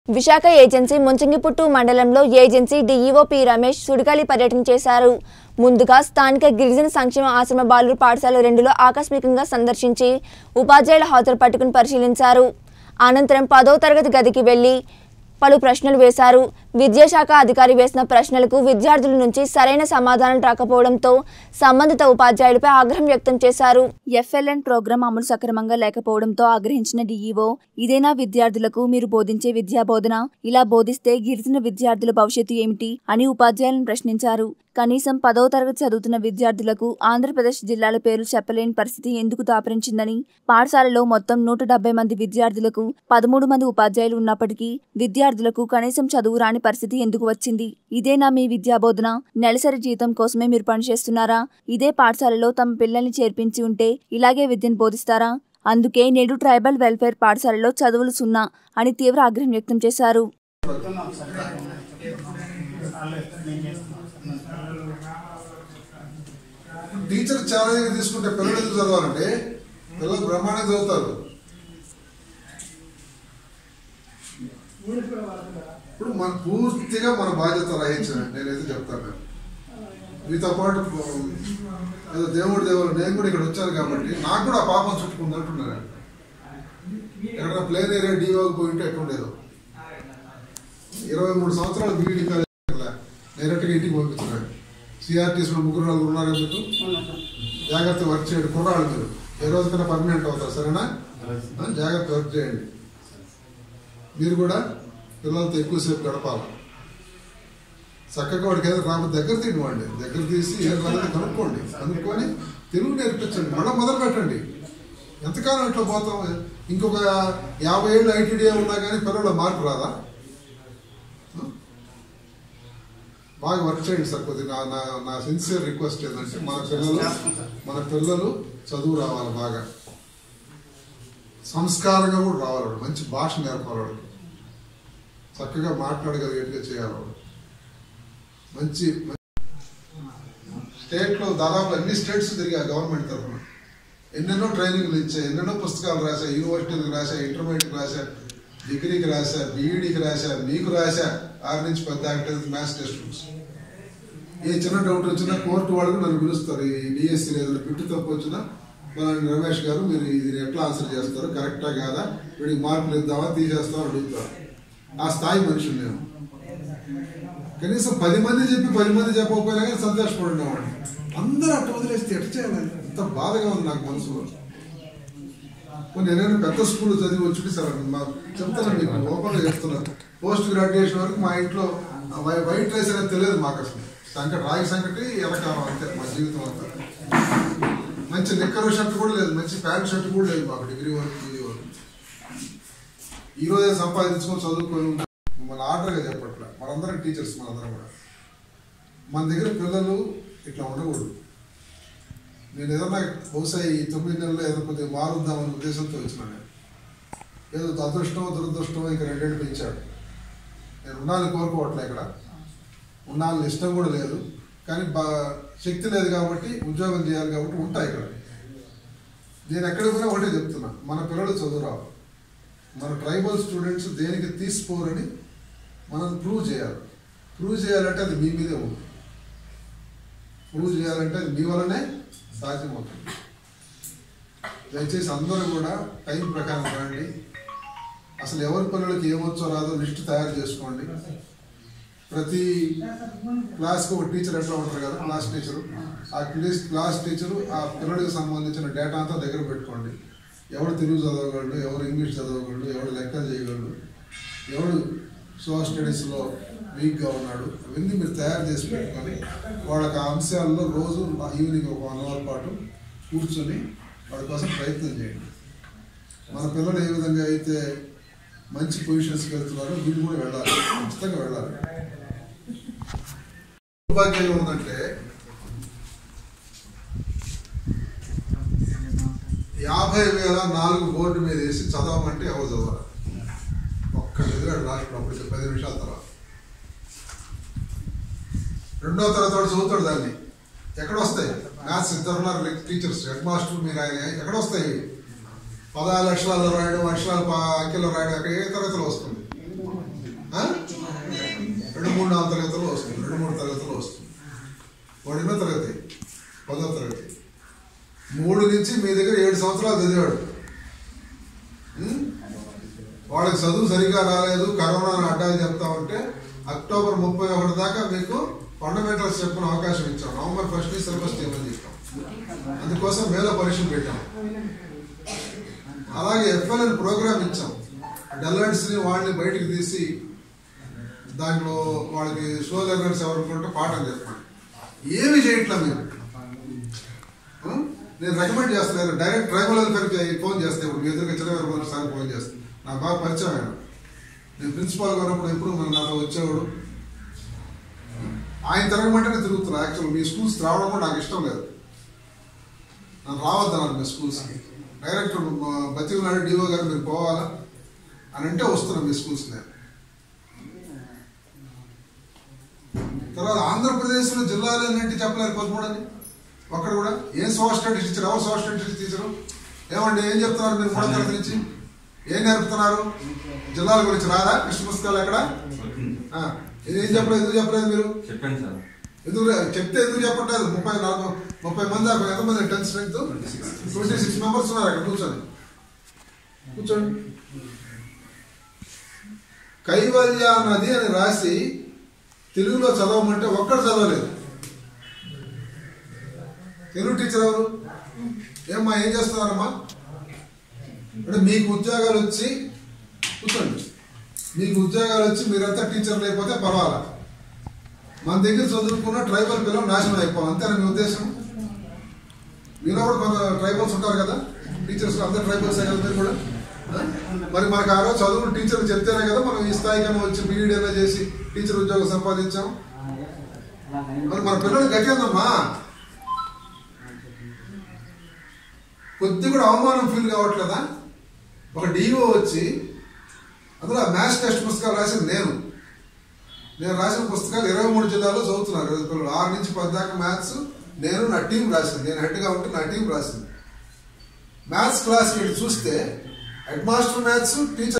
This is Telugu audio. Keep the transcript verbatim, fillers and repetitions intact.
విశాఖ ఏజెన్సీ ముంచంగిపుట్టు మండలంలో ఏజెన్సీ డీఈఓ పి రమేష్ సుడిగాలి పర్యటన చేశారు. ముందుగా స్థానిక గిరిజన సంక్షేమ ఆశ్రమ బాలుర పాఠశాల రెండులో ఆకస్మికంగా సందర్శించి ఉపాధ్యాయుల హాజరు పట్టుకుని పరిశీలించారు. అనంతరం పదో తరగతి గదికి వెళ్లి పలు ప్రశ్నలు వేశారు. విద్యాశాఖ అధికారి వేసిన ప్రశ్నలకు విద్యార్థుల నుంచి సరైన సమాధానం రాకపోవడంతో సంబంధిత ఉపాధ్యాయులపై ఆగ్రహం వ్యక్తం చేశారు. ఎఫ్ఎల్ఎన్ ప్రోగ్రాం అమలు సక్రమంగా లేకపోవడంతో ఆగ్రహించిన డీఈఓ ఇదేనా విద్యార్థులకు మీరు బోధించే విద్యా బోధన? ఇలా బోధిస్తే గిరిజన విద్యార్థుల భవిష్యత్తు ఏమిటి అని ఉపాధ్యాయులను ప్రశ్నించారు. కనీసం పదవ తరగతి చదువుతున్న విద్యార్థులకు ఆంధ్రప్రదేశ్ జిల్లాల పేర్లు చెప్పలేని పరిస్థితి ఎందుకు దాపరించిందని, పాఠశాలలో మొత్తం నూట డెబ్బై మంది విద్యార్థులకు పదమూడు మంది ఉపాధ్యాయులు ఉన్నప్పటికీ విద్యార్థులకు కనీసం చదువు రాని పరిస్థితి ఎందుకు వచ్చింది? ఇదేనా మీ విద్యాబోధన? నెలసరి జీతం కోసమే మీరు పనిచేస్తున్నారా? ఇదే పాఠశాలలో తమ పిల్లల్ని చేర్పించి ఉంటే ఇలాగే విద్యను బోధిస్తారా? అందుకే నేడు ట్రైబల్ వెల్ఫేర్ పాఠశాలలో చదువులు సున్నా అని తీవ్ర ఆగ్రహం వ్యక్తం చేశారు. టీచర్ ఛాలెంజ్ తీసుకుంటే పిల్లలు ఎందుకు చదవాలంటే పిల్లలు బ్రహ్మాండంగా చదువుతారు. ఇప్పుడు మన పూర్తిగా మన బాధ్యత వహించాను నేనైతే చెప్తాను. మీతో పాటు ఏదో దేవుడు దేవుడు నేను కూడా ఇక్కడ వచ్చాను కాబట్టి నాకు కూడా పాపం చుట్టుకుంది అంటున్నాను. ఎక్కడ ప్లేన్ ఏరియా డీఓకి పోయింటే ఎట్లుండేదో ఇరవై మూడు సంవత్సరాలు బీఈడీ కాలేజ్ డైరెక్ట్గా ఇంటికి పంపించున్నాడు. సిఆర్టీసీలో ముగ్గురు నలుగురు ఉన్నారు మీకు జాగ్రత్త వర్క్ చేయండి. కుర్రాళ్ళు మీరు ఏ రోజుకైనా పర్మనెంట్ అవుతారు, సరేనా? జాగ్రత్త వర్క్ చేయండి. మీరు కూడా పిల్లలతో ఎక్కువసేపు గడపాలి. చక్కగా వాడికి ఏదో రాబోతే దగ్గర తినవండి, దగ్గర తీసి ఏం రాలేదు కనుక్కోండి. కనుక్కొని తెలుగు నేర్పించండి, మళ్ళీ మొదలు పెట్టండి. ఎంతకాలం ఇట్లా పోతాం? ఇంకొక యాభై ఏళ్ళు ఐటీడీఏ ఉన్నా కానీ పిల్లల మార్పు రాదా? బాగా వర్క్ చేయండి సార్. కొద్దిగా నా నా సిన్సియర్ రిక్వెస్ట్ ఏంటంటే మన పిల్లలు మన పిల్లలు చదువు రావాలి, బాగా సంస్కారంగా కూడా రావాలి. మంచి భాష నేర్పాలి, చక్కగా మాట్లాడగలిగేట్టుగా చేయాలి. మంచి స్టేట్లో దాదాపు అన్ని స్టేట్స్ తిరిగా గవర్నమెంట్ తరఫున ఎన్నెన్నో ట్రైనింగ్లు ఇచ్చాయి, ఎన్నెన్నో పుస్తకాలు రాశా, యూనివర్సిటీలకు రాశా, ఇంటర్మీడియట్కి రాశా, డిగ్రీకి రాశా, బీఈడీకి రాశా, మీకు రాశా. ఆరు నుంచి పెద్ద మ్యాథ్స్ టెక్స్ట్ బుక్స్. ఏ చిన్న డౌట్ వచ్చినా కోర్టు వాళ్ళు నన్ను పిలుస్తారు. ఈ డిఎస్సీ లేదా పిట్టు తప్పు వచ్చినా మన రమేష్ గారు మీరు ఇది ఎట్లా ఆన్సర్ చేస్తారు, కరెక్టా కాదా, వీడికి మార్కులు ఇద్దామా తీసేస్తామని అడుగుతారు. ఆ స్థాయి మనుషులు నేను. కనీసం పది మంది చెప్పి పది మంది చెప్పకపోయినా కానీ సంతోషపడినామండి. అందరూ అట్లా వదిలేస్తే ఎట్లా చేయాలి? ఎంత బాధగా ఉంది నాకు మనసులో. నేనైనా పెద్ద స్కూల్ చదివి వచ్చి సార్ మా చెప్తాను, మీకు ఓపెన్గా చెప్తున్నాను. పోస్ట్ గ్రాడ్యుయేషన్ వరకు మా ఇంట్లో వైట్ రైస్ అనేది తెలియదు మాకు. అసలు సంకటి రాగి సంకటి ఎలకాలం అంతే మా జీవితం అంతా. మంచి నిక్కరు షర్ట్ కూడా లేదు, మంచి ప్యాంట్ షర్ట్ కూడా లేదు మాకు డిగ్రీ వరకు పీజీ వరకు. ఈ రోజే సంపాదించుకొని చదువుకొని మన ఆర్డర్గా చెప్పట్లే. మనందరం టీచర్స్, మనందరం కూడా మన దగ్గర పిల్లలు ఇట్లా ఉండకూడదు. నేను ఏదన్నా బహుశా ఈ తొమ్మిది నెలల్లో ఏదో కొద్దిగా మారుద్దామనే ఉద్దేశంతో వచ్చినాను. ఏదో అదృష్టమో దురదృష్టమో ఇంకా రెండేళ్ళు పెంచాడు. నేను ఉండాలని కోరుకోవట్లే, ఇక్కడ ఉండాలని ఇష్టం కూడా లేదు. కానీ బా శక్తి లేదు కాబట్టి ఉద్యోగం చేయాలి కాబట్టి ఉంటాయి ఇక్కడ. నేను ఎక్కడికి పోయినా ఒకటే చెప్తున్నా, మన పిల్లలు చదువు రావు. మన ట్రైబల్ స్టూడెంట్స్ దేనికి తీసుకోరని మనం ప్రూవ్ చేయాలి. ప్రూవ్ చేయాలంటే అది మీ మీదే ఉంది. ప్రూవ్ చేయాలంటే అది మీ వల్లనే సాధ్యమవుతుంది. దయచేసి అందరూ కూడా టైం ప్రకారం రండి. అసలు ఎవరి పిల్లలకి ఏమొచ్చో రాదో లిస్టు తయారు చేసుకోండి. ప్రతి క్లాస్కి ఒక టీచర్ ఎట్లా ఉంటారు కదా, క్లాస్ టీచరు. ఆ క్లాస్ టీచరు ఆ పిల్లలకి సంబంధించిన డేటా అంతా దగ్గర పెట్టుకోండి. ఎవరు తెలుగు చదవగలడు, ఎవరు ఇంగ్లీష్ చదవగలడు, ఎవరు లెక్కలు చేయగలడు, ఎవరు సోషల్ స్టడీస్లో వీక్గా ఉన్నాడు, అవన్నీ మీరు తయారు చేసి పెట్టుకొని వాళ్ళకి ఆ అంశాల్లో రోజు ఈవినింగ్ ఒక వన్ అవర్ పాటు కూర్చొని వాళ్ళ కోసం ప్రయత్నం చేయండి. మన పిల్లలు ఏ విధంగా అయితే మంచి పొజిషన్స్కి వెళ్తున్నారో వీళ్ళు కూడా వెళ్ళాలి, ఖచ్చితంగా వెళ్ళాలి. దుర్భాగ్యంగా ఉందంటే యాభై వేల నాలుగు బోర్డు మీద వేసి చదవమంటే ఎవరు చదవాలి? ఒక్క ఎదురాడు లాస్ట్ అప్పుడు పది నిమిషాల తర్వాత రెండో తరగతి వాడు చదువుతాడు. దాన్ని ఎక్కడ వస్తాయి? మ్యాథ్స్ ఇద్దరున్నారు టీచర్స్, హెడ్ మాస్టర్, మీరు ఆయన ఎక్కడ వస్తాయి? పదహారు లక్షలలో రాయడం, అక్షరాలు అంకెల్లో రాయడం అక్కడ ఏ తరగతిలో వస్తుంది? సంవత్సరాలు చదివాడు, వాళ్ళకి చదువు సరిగా రాలేదు, కరోనా అడ్డాలు చెప్తా ఉంటే అక్టోబర్ ముప్పై ఒకటి దాకా మీకు ఫండమెంటల్స్ చెప్పిన అవకాశం ఇచ్చాం. నవంబర్ ఫస్ట్ సిలబస్ చేయమని చెప్పాం. అందుకోసం మేలో పరీక్షలు పెట్టాం. అలాగే ఎఫ్ఎల్ఎన్ ప్రోగ్రామ్ ఇచ్చాం. డెల్లర్స్ ని వాళ్ళని బయటికి తీసి దాంట్లో వాళ్ళకి షో లెర్నర్స్ ఎవరుకుంటే పాఠం చెప్పండి. ఏమి చేయట్లా మీరు. నేను రికమెండ్ చేస్తున్నాను, డైరెక్ట్ ట్రైబల్ వెల్ఫేర్కి ఫోన్ చేస్తే ఇప్పుడు మీ ఎదురుగా చిన్న సార్ ఫోన్ చేస్తాను. నాకు బాగా పరిచయం ఆయన. నేను ప్రిన్సిపాల్ ఉన్నప్పుడు ఎప్పుడు మన నాతో వచ్చేవాడు. ఆయన తిరగమంటే నేను తిరుగుతున్నాను. యాక్చువల్ మీ స్కూల్స్ రావడం కూడా నాకు ఇష్టం లేదు. నాకు రావద్దన్నారు మీ స్కూల్స్కి. డైరెక్ట్ బతికినాడు డిఓ గారు మీరు పోవాలా అని అంటే వస్తున్నాను మీ స్కూల్స్. నేను తర్వాత ఆంధ్రప్రదేశ్లో జిల్లాలో ఏంటంటే చెప్పలేరు పదమూడు అని ఒక్కడ కూడా. ఏం సోషల్ స్టడీస్ టీచర్, ఎవరు సోషల్ స్టడీస్ టీచరు? ఏమండి ఏం చెప్తున్నారు మీరు మూడో తరగతి నుంచి? ఏం నేర్పుతున్నారు? జిల్లాల గురించి రాదా కృష్ణ పుస్తకాలు ఎక్కడ? ఏం చెప్పలేదు, ఎందుకు చెప్పలేదు మీరు? చెప్పండి సార్. ఎందుకు చెప్తే ఎందుకు చెప్పట్లేదు? ముప్పై నాలుగు ముప్పై మంది ఎంతమంది tenth strength? Twenty six members ఉన్నారు అక్కడ. కూర్చోండి కూర్చోండి. కైవల్య నది అని రాసి తెలుగులో చదవమంటే ఒక్కడు చదవలేదు. తెలుగు టీచర్ ఎవరు? ఏమ్మా ఏం చేస్తున్నారమ్మా అంటే మీకు ఉద్యోగాలు వచ్చి కూర్చోండి. మీకు ఉద్యోగాలు వచ్చి మీరంతా టీచర్ లేకపోతే పర్వాలా, మన దగ్గర చదువుకున్న ట్రైబల్ పిల్లలు నాశనం అయిపోవాలి, అంతేనా మీ ఉద్దేశం? మీలో కూడా కొంత ట్రైబల్స్ ఉంటారు కదా, టీచర్స్ అందరు ట్రైబల్సే కదా మీరు కూడా. మరి మనకు ఆ రోజు చదువుకున్న టీచర్లు చెప్తేనే కదా మనం ఈ స్థాయికైనా వచ్చి బీఈడీ అయినా చేసి టీచర్ ఉద్యోగం సంపాదించాం. మరి మన పిల్లలు గట్టిందమ్మా. కొద్ది కూడా అవమానం ఫీల్ కావట్లేదా? ఒక డిఓ వచ్చి అందులో మ్యాథ్స్ టెక్స్ట్ పుస్తకాలు రాసింది నేను. నేను రాసిన పుస్తకాలు ఇరవై మూడు జిల్లాల్లో చదువుతున్నారు పిల్లలు. ఆరు నుంచి పది దాకా మ్యాథ్స్ నేను నా టీం రాసింది. నేను హెడ్గా ఉంటే నా టీం రాసింది. మ్యాథ్స్ క్లాస్ చూస్తే హెడ్ మాస్టర్ మ్యాథ్స్ టీచర్